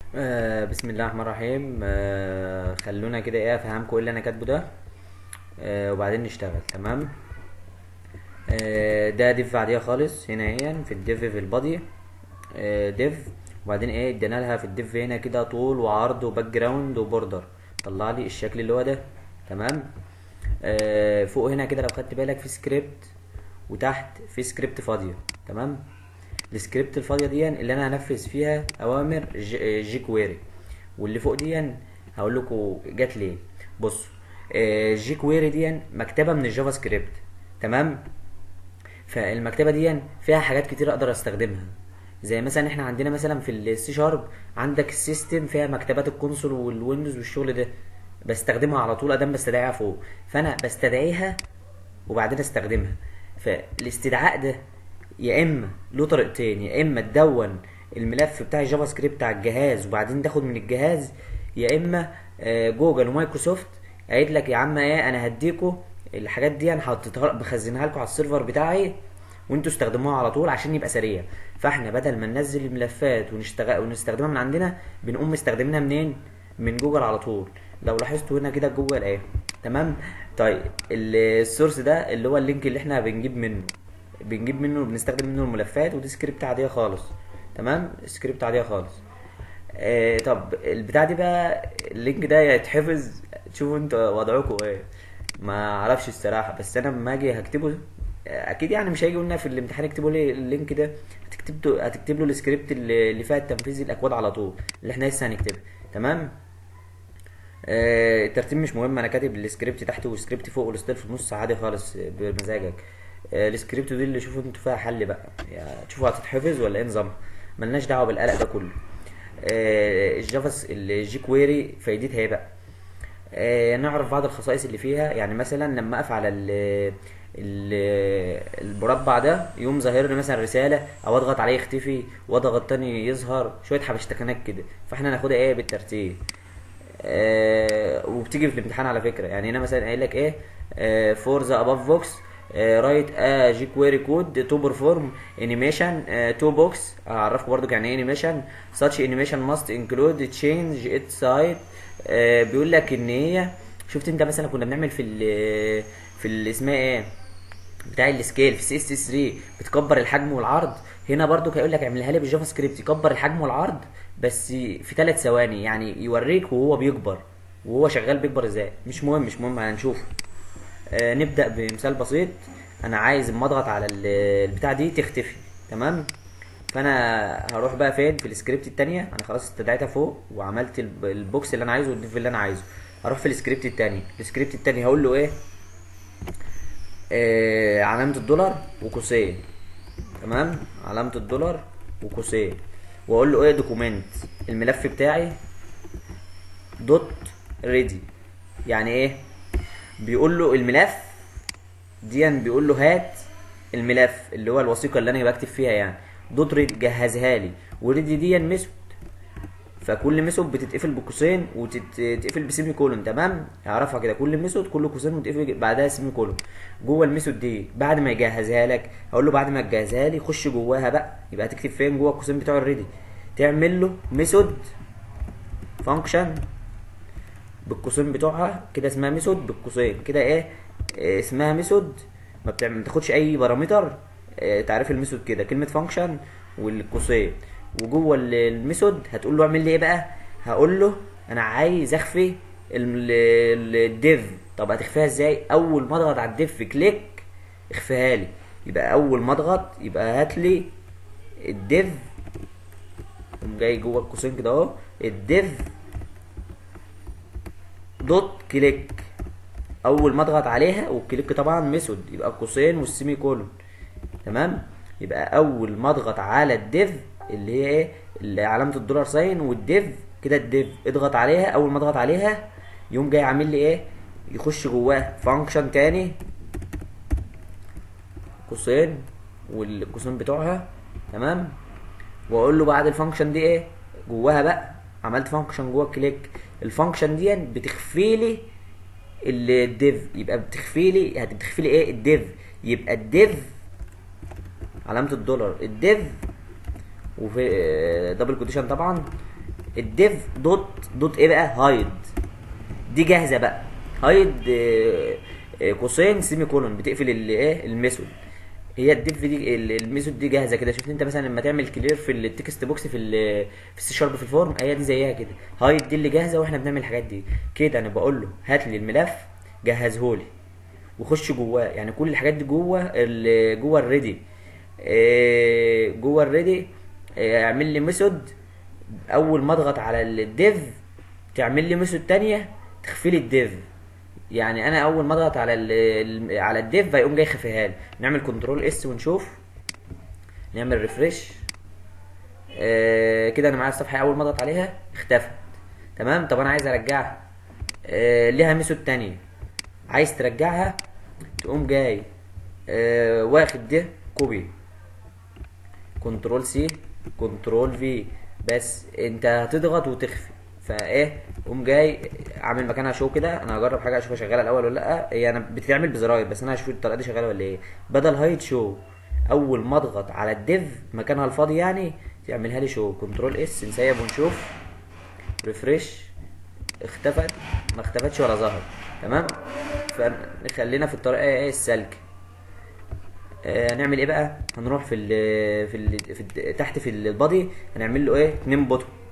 بسم الله الرحمن الرحيم. خلونا كده ايه افهمكم ايه اللي انا كاتبه ده. وبعدين نشتغل. تمام. ده ديف عاديه خالص هنا اهي في الديف في البادي. ديف. وبعدين ايه ادينا لها في الديف هنا كده طول وعرض وباك جراوند وبوردر. طلع لي الشكل اللي هو ده. تمام. فوق هنا كده لو خدت بالك في سكريبت، وتحت في سكريبت فاضيه. تمام. السكريبت الفاضيه دي اللي انا هنفذ فيها اوامر جي كويري. واللي فوق دي هقول لكم جت ليه. بصوا. جي كويري دي مكتبه من الجافا سكريبت. تمام. فالمكتبه دي فيها حاجات كتير اقدر استخدمها. زي مثلا احنا عندنا مثلا في السي شارب عندك السيستم فيها مكتبات الكونسول والويندوز والشغل ده. بستخدمها على طول ادام بستدعيها فوق. فانا بستدعيها وبعدين استخدمها. فالاستدعاء ده يا اما له طريقتين، يا اما تدون الملف بتاع الجافا سكريبت على الجهاز وبعدين تاخد من الجهاز، يا اما جوجل ومايكروسوفت قالت لك يا عم ايه انا هديكوا الحاجات دي، انا حطيتها بخزنها لكم على السيرفر بتاعي وانتوا استخدموها على طول عشان يبقى سريع. فاحنا بدل ما ننزل الملفات ونستخدمها من عندنا بنقوم مستخدمينها منين؟ من جوجل على طول. لو لاحظتوا هنا كده جوجل اهي. تمام. طيب السورس ده اللي هو اللينك اللي احنا بنجيب منه وبنستخدم منه الملفات، ودي سكريبت عاديه خالص. تمام. سكريبت عاديه خالص. طب البتاع دي بقى اللينك ده يتحفظ. تشوفوا انتوا وضعكم ايه. ما اعرفش الصراحه، بس انا لما اجي هكتبه اكيد يعني مش هيجي قلنا في الامتحان اكتبوا لي اللينك ده. هتكتب له السكريبت اللي فيها تنفيذ الاكواد على طول اللي احنا لسه هنكتبها. تمام. الترتيب مش مهم، انا كاتب السكريبت تحت والسكريبت فوق والستيل في النص عادي خالص بمزاجك. السكريبت دي اللي شوفوا انتوا فيها حل بقى، يعني تشوفوا هتتحفظ ولا ايه نظامها. ملناش دعوه بالقلق ده كله. الجي كويري فايدتها ايه بقى؟ نعرف بعض الخصائص اللي فيها. يعني مثلا لما اقف على ال المربع ده يقوم ظاهر لي مثلا رساله، او اضغط عليه يختفي واضغط تاني يظهر شويه حبشتكنات كده. فاحنا ناخدها ايه بالترتيب. وبتيجي في الامتحان على فكره. يعني هنا مثلا قايل لك ايه؟ فور ذا اباف بوكس رايت ا جي كويري كود تو بيرفورم انيميشن تو بوكس. اعرفكم برضو يعني ايه انيميشن. such انيميشن ماست انكلود تشينج ات سايد. بيقول لك ان هي شفت انت مثلا كنا بنعمل اسمها ايه بتاع السكيل في سي اس 3 بتكبر الحجم والعرض. هنا برضو هيقول لك اعملها لي بالجافا سكريبت يكبر الحجم والعرض بس في 3 ثواني، يعني يوريك وهو بيكبر وهو شغال بيكبر ازاي. مش مهم هنشوف. نبدا بمثال بسيط. انا عايز اما اضغط على البتاع دي تختفي. تمام. فانا هروح بقى فين في السكريبت التانية. انا خلاص استدعيتها فوق وعملت البوكس اللي انا عايزه والديف اللي انا عايزه. هروح في السكريبت التاني هقول له ايه؟ علامة الدولار وقوسين. تمام. علامة الدولار وقوسين. واقول له ايه؟ دوكومنت الملف بتاعي دوت ريدي. يعني ايه؟ بيقول له الملف بيقول له هات الملف اللي هو الوثيقة اللي انا بكتب فيها، يعني دوت ريدي جهزها لي. وريدي ميثود، فكل ميثود بتتقفل بقوسين وتتقفل بسيمي كولون. تمام. اعرفها كده، كل ميثود كل قوسين وتقفل بعدها سيمي كولون. جوه الميثود دي بعد ما يجهزها لك هقول له بعد ما تجهزها لي خش جواها بقى. يبقى هتكتب فين؟ جوه القوسين بتوع الريدي تعمل له ميثود فانكشن بالقوسين بتوعها كده، اسمها ميثود بالقوسين كده ايه. اسمها ميثود ما بتاخدش اي بارامتر. تعريف الميثود كده كلمه فانكشن والقوسين. وجوه الميثود هتقول له اعمل لي ايه بقى؟ هقول له انا عايز اخفي الديف. طب هتخفيها ازاي؟ اول ما اضغط على الديف كليك اخفيها لي. يبقى اول ما اضغط يبقى هات لي الديف. قوم جاي جوه القوسين كده اهو الديف دوت كليك. اول ما اضغط عليها والكليك طبعا ميثود يبقى القوسين والسيمي كولون. تمام. يبقى اول ما اضغط على الديف اللي هي ايه؟ اللي علامه الدولار ساين والديف كده. الديف اضغط عليها، اول ما اضغط عليها يقوم جاي عامل لي ايه؟ يخش جواه فانكشن تاني قوسين والقوسين بتوعها. تمام. واقول له بعد الفانكشن دي ايه جواها بقى؟ عملت فانكشن جوه الكليك. الفانكشن دي بتخفي لي الديف. يبقى بتخفي لي ايه؟ الديف. يبقى الديف علامه الدولار الديف وفي دبل كوتيشن طبعا الديف دوت ايه بقى، هايد. دي جاهزه بقى، هايد قوسين سيمي كولون، بتقفل الايه الميثود. هي الديف دي الميثود دي جاهزه كده. شفت انت مثلا لما تعمل كلير في التكست بوكس في السي شارب في الفورم، هي دي زيها كده. هايد دي اللي جاهزه واحنا بنعمل الحاجات دي كده. انا بقول له هات لي الملف جهزهولي وخش جواه، يعني كل الحاجات دي جوه الريدي. جوه الريدي اعمل لي ميثود. اول ما اضغط على الديف تعمل لي ميثود تانية تخفي لي الديف. يعني انا اول ما اضغط على الديف هيقوم جاي خفيها لي. نعمل كنترول اس ونشوف، نعمل ريفريش. كده انا معايا الصفحه اول ما اضغط عليها اختفت. تمام. طب انا عايز ارجعها، ليها ميثود تانية. عايز ترجعها تقوم جاي واخد ده كوبي، كنترول سي كنترول في، بس انت هتضغط وتخفي. فايه قوم جاي عامل مكانها شو كده. انا هجرب حاجه اشوفها شغاله الاول ولا لا. هي انا بتتعمل بزراير بس انا هشوف الطريقه دي شغاله ولا ايه. بدل هايد شو، اول ما اضغط على الديف مكانها الفاضي يعني تعملها لي شو. كنترول اس نسيب ونشوف، ريفريش. اختفت؟ ما اختفتش ولا ظهر. تمام. فنخلينا في الطريقه ايه السلك. هنعمل ايه بقى؟ هنروح تحت في البادي هنعمل له ايه 2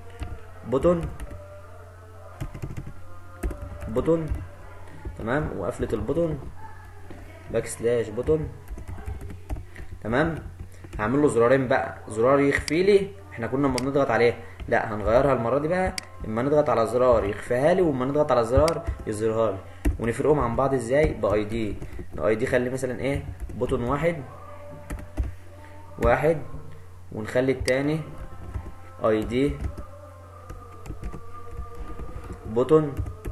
بوتون. تمام. وقفله البوتون باك سلاش بوتون. تمام. هعمل له زرارين بقى، زرار يخفي لي، احنا كنا لما بنضغط عليه، لا هنغيرها المره دي بقى. اما نضغط على زرار يخفيها لي، واما نضغط على زرار يظهرها لي. ونفرقهم عن بعض ازاي؟ باي دي. الاي دي خلي مثلا ايه بوتون واحد، ونخلي التاني اي دي بوتون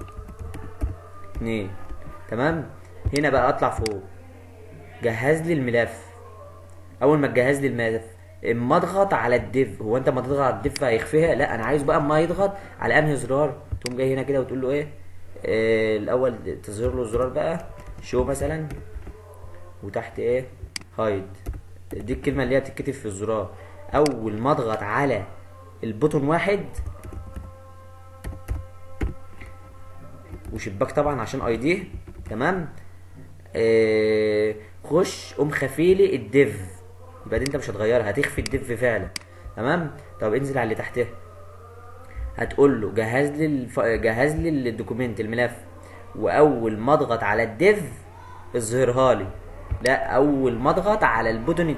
2. تمام. هنا بقى اطلع فوق، جهز لي الملف. اول ما تجهز لي الملف اما اضغط على الديف، هو انت ما تضغط على الديف هيخفيها؟ لا، انا عايز بقى اما يضغط على انهي زرار. تقوم جاي هنا كده وتقول له ايه الاول تظهر له الزرار بقى شو مثلا، وتحت ايه هايد. دي الكلمه اللي هي بتتكتب في الزرار. اول ما اضغط على البوتون 1 وشباك طبعا عشان اي دي. تمام. خش قوم خفيلي الديف. يبقى دي انت مش هتغيرها، هتخفي الديف فعلا. تمام. طب انزل على اللي تحتها، هتقول له جهز لي الدوكيمنت الملف، واول ما اضغط على الديف اظهرها لي. لا، اول ما اضغط على البوتون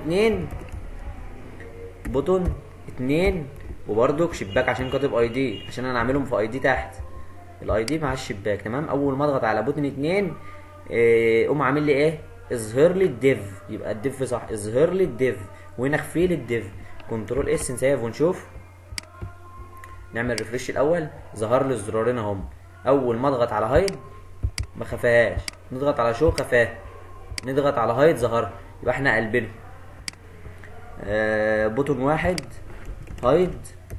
2 وبرضك شباك عشان كاتب اي دي، عشان انا عاملهم في اي دي تحت الاي دي مع الشباك. تمام. اول ما اضغط على بوتون 2 قوم عامل لي ايه اظهر لي الديف. يبقى الديف صح، اظهر لي الديف، وهنا اخفي لي الديف. كنترول اس نسيف ونشوف، نعمل ريفريش الاول. ظهر لي الزرارين اهم. اول ما اضغط على هايد ما خفاهاش، نضغط على شو خفاه، نضغط على هايد ظهر. يبقى احنا قلبنا بوتون 1 هايد.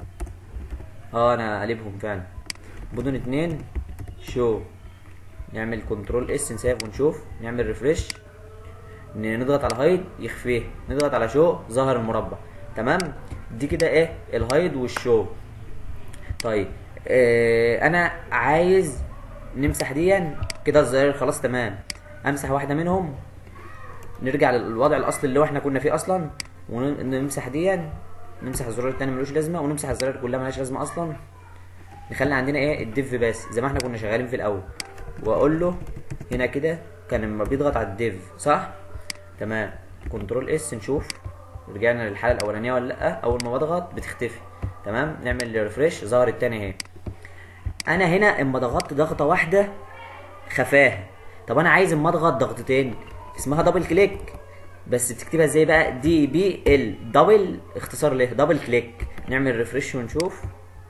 انا قلبهم فعلا. بوتون 2 شو، نعمل كنترول اس نسيف ونشوف، نعمل ريفريش، نضغط على هايد يخفيه، نضغط على شو ظهر المربع. تمام. دي كده ايه الهايد والشو. طيب انا عايز نمسح دي كده الزرار خلاص. تمام. امسح واحده منهم، نرجع للوضع الاصلي اللي احنا كنا فيه اصلا، ونمسح نمسح الزرار التاني ملوش لازمه، ونمسح الزرار كلها ملهاش لازمه اصلا. نخلي عندنا ايه الديف بس زي ما احنا كنا شغالين في الاول. واقول له هنا كده كان لما بيضغط على الديف صح. تمام. كنترول اس نشوف رجعنا للحاله الاولانيه ولا لا. اول ما بضغط بتختفي. تمام. نعمل ريفريش ظهر التاني اهي. انا هنا اما ضغطت ضغطه واحده خفاها. طب انا عايز اما اضغط ضغطتين، اسمها دبل كليك. بس بتكتبها ازاي بقى؟ دي بي ال، دبل اختصار ليه دبل كليك. نعمل ريفريش ونشوف،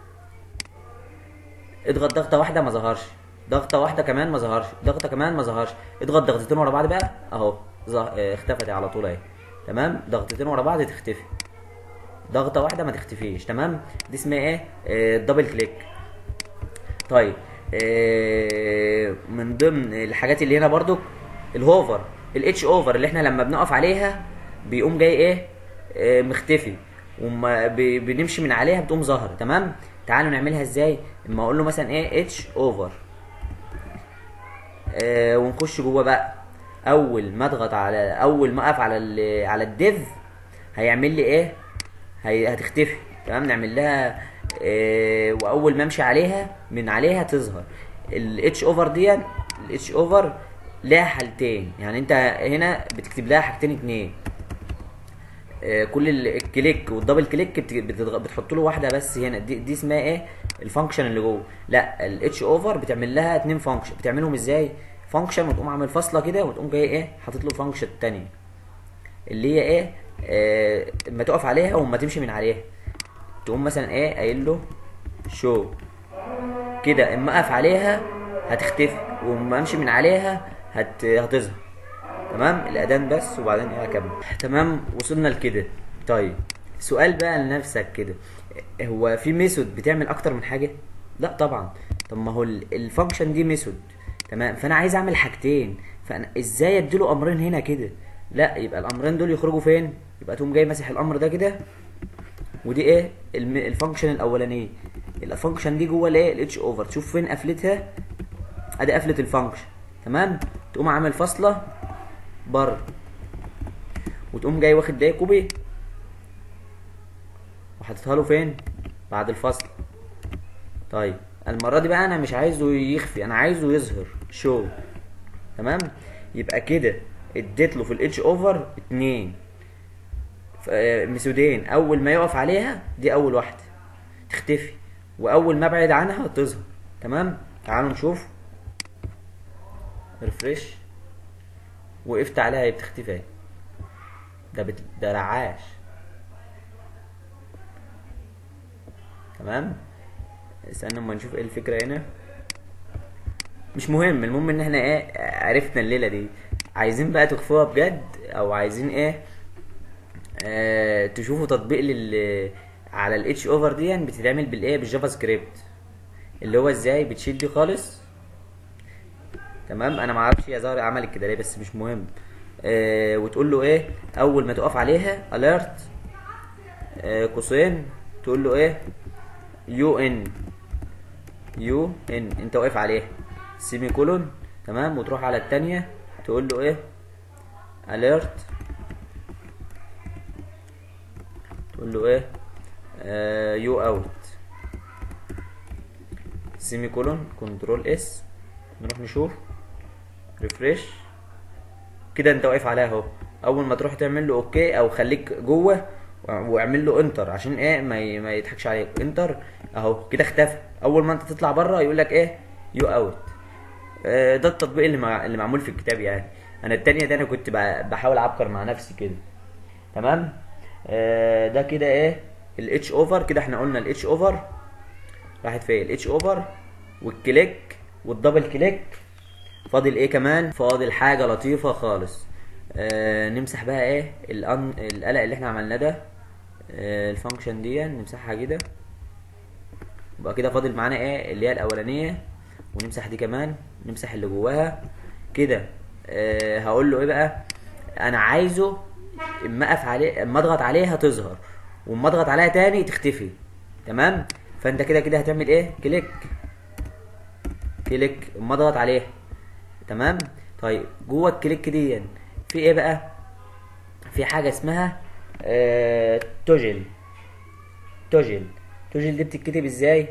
اضغط ضغطه واحده ما ظهرش، ضغطه واحده كمان ما ظهرش، ضغطه كمان ما ظهرش، اضغط ضغطتين ورا بعض بقى اهو اختفت على طول اهي. تمام. ضغطتين ورا بعض تختفي، ضغطه واحده ما تختفيش. تمام. دي اسمها ايه دبل كليك. طيب من ضمن الحاجات اللي هنا برضو الهوفر، الاتش اوفر اللي احنا لما بنقف عليها بيقوم جاي ايه مختفي، وما بنمشي من عليها بتقوم ظاهره. تمام. تعالوا نعملها ازاي. اما اقول له مثلا ايه اتش اوفر، ونخش جوه بقى. اول ما اضغط على، اول ما اقف على الديف هيعمل لي ايه، هتختفي. تمام، نعمل لها واول ما امشي عليها من عليها تظهر الاتش اوفر دي. الاتش اوفر لها حالتين، يعني انت هنا بتكتب لها حاجتين اتنين. كل الكليك والدبل كليك بتحط له واحده بس هنا، دي اسمها ايه، الفانكشن اللي جوه. لا، الاتش اوفر بتعمل لها اتنين فانكشن. بتعملهم ازاي؟ فانكشن وتقوم عامل فاصله كده، وتقوم جاي ايه حاطط له فانكشن التانيه اللي هي ايه، اما تقف عليها وما تمشي من عليها. تقوم مثلا ايه قايل له شو كده، اما اقف عليها هتختفي، واما امشي من عليها هتظهر. تمام، الاذان بس وبعدين ايه اكمل. تمام، وصلنا لكده. طيب سؤال بقى لنفسك كده، هو في ميثود بتعمل اكتر من حاجه؟ لا طبعا. طب ما هو الفانكشن دي ميثود، تمام، فانا عايز اعمل حاجتين، فانا ازاي اديله امرين هنا كده؟ لا، يبقى الامرين دول يخرجوا فين؟ يبقى تقوم جاي ماسح الامر ده كده، ودي ايه الفانكشن الاولانيه. الفانكشن دي جوه الايه الاتش اوفر، تشوف فين قفلتها، ادي قفله الفانكشن. تمام، تقوم عامل فاصله بره، وتقوم جاي واخد ده كوبي وحاططها له فين بعد الفصل. طيب المره دي بقى انا مش عايزه يخفي، انا عايزه يظهر شو. تمام، يبقى كده اديت له في الاتش اوفر اتنين ميثودين، اول ما يقف عليها دي اول واحده تختفي، واول ما ابعد عنها تظهر. تمام، تعالوا نشوف. ريفريش، وقفت عليها هي بتختفي اهي. ده رعاش. تمام، استنى اما نشوف ايه الفكره هنا. مش مهم، المهم ان احنا ايه عرفنا الليله دي. عايزين بقى تخفوها بجد، او عايزين ايه تشوفوا تطبيق على الاتش اوفر دي بتتعمل بالايه، بالجافا سكريبت. اللي هو ازاي بتشيل دي خالص. تمام، انا معرفش يا زهر عملت كده ليه، بس مش مهم. وتقول له ايه اول ما تقف عليها alert قوسين، تقول له ايه يو ان انت واقف عليها سيمي كولون. تمام، وتروح على التانية تقول له ايه alert، تقول له ايه يو اوت سيمي كولون كنترول اس. نروح نشوف ريفريش كده، انت واقف عليها اهو. اول ما تروح تعمل له اوكي، او خليك جوه واعمل له انتر عشان ايه ما يضحكش عليك. انتر اهو كده اختفى. اول ما انت تطلع بره يقول لك ايه يو اوت. ده التطبيق اللي معمول في الكتاب يعني. انا التانية ده انا كنت بحاول اعبر مع نفسي كده. تمام، ده كده ايه الاتش اوفر. كده احنا قلنا الاتش اوفر راحت فين، الاتش اوفر والكليك والدبل كليك. فاضل ايه كمان؟ فاضل حاجه لطيفه خالص. نمسح بقى ايه القلق اللي احنا عملناه ده. الفانكشن دي نمسحها كده، يبقى كده فاضل معانا ايه اللي هي الاولانيه، ونمسح دي كمان، نمسح اللي جواها كده. هقول له ايه بقى، انا عايزه اما اقف عليه، اما اضغط عليها تظهر، واما اضغط عليها تاني تختفي. تمام، فانت كده هتعمل ايه كليك اما اضغط عليها. تمام، طيب جوه الكليك دي في ايه بقى؟ في حاجه اسمها توجل دي بتتكتب ازاي؟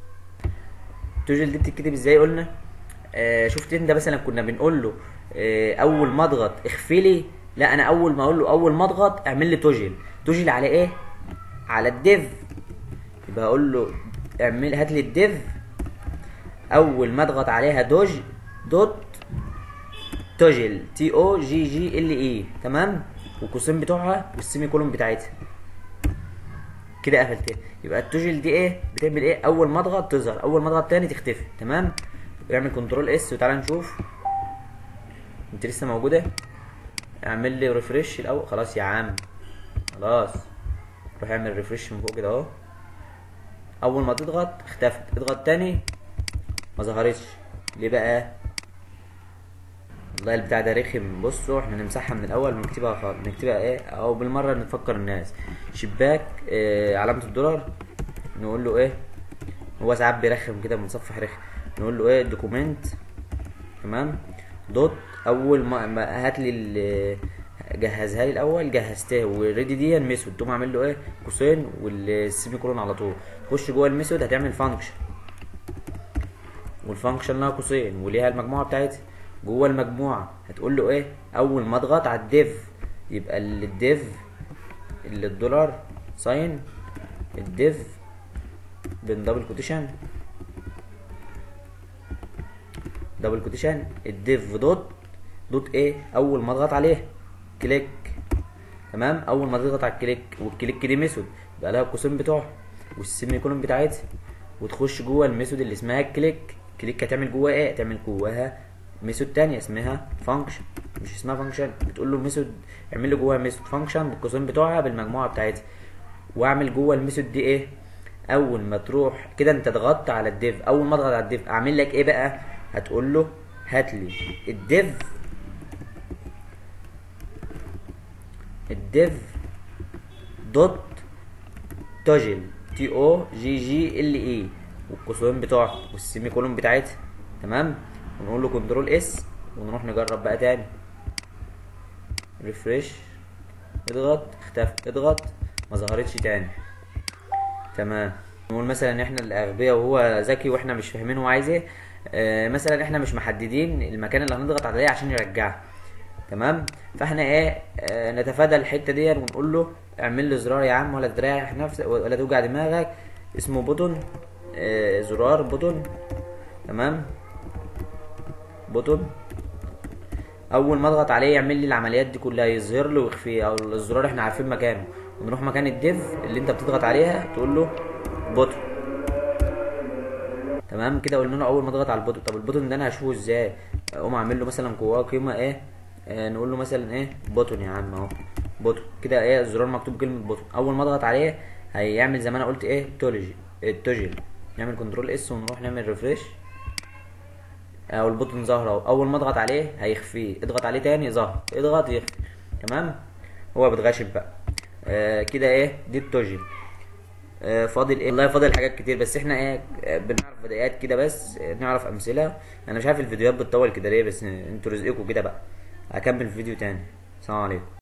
قلنا شفت انت مثلا كنا بنقول له اول ما اضغط اخفي لي. لا، انا اول ما اقول له اول ما اضغط اعمل لي توجل على ايه، على الديف. يبقى اقول له هات لي الديف، اول ما اضغط عليها دوت توجل TOGGLE. تمام، والقوسين بتوعها والسيمي كولون بتاعتها كده قفلتها. يبقى التوجل دي ايه بتعمل ايه، اول ما اضغط تظهر، اول ما اضغط تاني تختفي. تمام، اعمل كنترول اس وتعالى نشوف انت لسه موجوده. اعمل لي ريفريش الاول. خلاص يا عم، خلاص. روح اعمل ريفريش من فوق كده اهو. اول ما تضغط اختفت، اضغط تاني ما ظهرتش. ليه بقى؟ والله البتاع ده رخم. بصوا احنا نمسحها من الاول ونكتبها خالص. نكتبها ايه، او بالمره نفكر الناس. شباك علامه الدولار، نقول له ايه هو ساعات بيرخم كده، متصفح رخم. نقول له ايه دوكومنت، تمام، دوت، اول ما هات لي جهزها لي الاول، جهزتها وريدي دي ميثود، تقوم عامل له ايه قوسين والسيمي كولون على طول. تخش جوه الميثود هتعمل فانكشن، والفانكشن لها قوسين وليها المجموعه بتاعتها. جوه المجموعه هتقول له ايه اول ما اضغط على الديف، يبقى الديف اللي الدولار ساين الديف بين دبل كوتيشن الديف دوت ايه اول ما اضغط عليه كليك، تمام. اول ما تضغط على الكليك، والكليك دي ميثود يبقى لها القوسين بتوعها والسيمي كولون بتاعتها. وتخش جوه الميثود اللي اسمها كليك هتعمل جواها ايه؟ هتعمل جواها ميثود تانية اسمها فانكشن، مش اسمها فانكشن، بتقول له ميثود اعمل لي جواها ميثود فانكشن بالقوسين بتوعها بالمجموعه بتاعتها. واعمل جوه الميثود دي ايه؟ اول ما تروح كده انت ضغطت على الديف، اول ما اضغط على الديف اعمل لك ايه بقى؟ هتقول له هات لي الديف دوت توجل TOGGLE والقوسين بتوعها والسيمي كولون بتاعتها، تمام. ونقول له كنترول اس ونروح نجرب بقى تاني. ريفريش، اضغط، اختفت، اضغط، ما ظهرتش تاني، تمام. نقول مثلا ان احنا الاغبياء وهو ذكي واحنا مش فاهمين هو عايز ايه. مثلا احنا مش محددين المكان اللي هنضغط عليه عشان يرجعها، تمام. فاحنا ايه نتفادى الحته دي ونقول له اعمل لي زرار يا عم، ولا تريح نفسك ولا توجع دماغك، اسمه بوتون، زرار بوتون، تمام. بوتون اول ما اضغط عليه يعمل لي العمليات دي كلها، يظهر له ويخفي، او الزرار احنا عارفين مكانه. ونروح مكان الديف اللي انت بتضغط عليها تقول له بوتون، تمام كده. قلنا له اول ما اضغط على البوتون. طب البوتون ده انا هشوفه ازاي؟ اقوم اعمل له مثلا جواه قيمه ايه، نقول له مثلا ايه بوتون يا عم اهو، بوتون كده ايه الزرار مكتوب كلمه بوتون. اول ما اضغط عليه هيعمل زي ما انا قلت ايه التوجل. نعمل كنترول اس ونروح نعمل ريفريش، او البوتون ظهر اهو. اول ما اضغط عليه هيخفيه، اضغط عليه تاني ظهر، اضغط يخفي، تمام. هو بتغشم بقى. كده ايه دي التوجل. فاضل ايه؟ والله فاضل حاجات كتير، بس احنا ايه بنعرف بدايات كده بس، نعرف امثله. انا مش عارف الفيديوهات بتطول كده ليه، بس انتوا رزقكم كده بقى. هكمل الفيديو تاني. السلام عليكم.